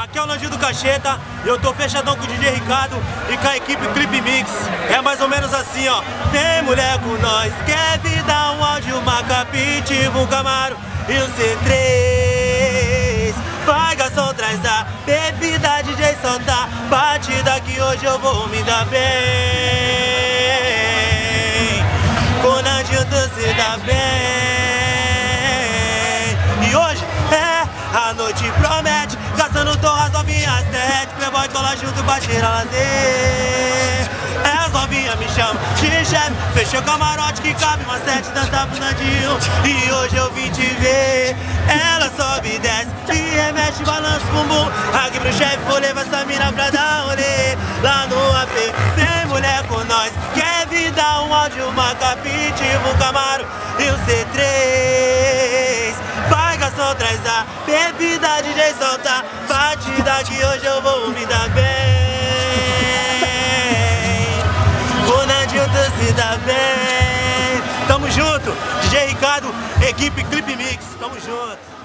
Aqui é o Nandinho do Cacheta, eu tô fechadão com o DJ Ricardo e com a equipe Clipe Mix. É mais ou menos assim, ó. Vem mulher com nós, quer vida, um áudio, uma capite, um Camaro e um C3. Vai garçom, traz a bebida, DJ solta batida que hoje eu vou me dar bem. Com o Nandinho tu se dá bem. E hoje a noite promete, gastando torras novinhas, net, playboy cola junto pra tirar lazer. As novinhas me chamam de chefe, fechou o camarote que cabe uma sete, dançar pro Nandinho. E hoje eu vim te ver. Ela sobe e desce, e remexe, balança o bumbum. Aqui pro chefe, vou levar essa mina pra dar rolê lá no AP. Vem mulher com nós, quer vida, um áudio, uma capite, um Camaro e um C3. Vai garçom, traz a bebida, DJ solta batida que hoje eu vou me dar bem. O Nandinho tu se dá bem. Tamo junto, DJ Ricardo, equipe Clipe Mix, tamo junto.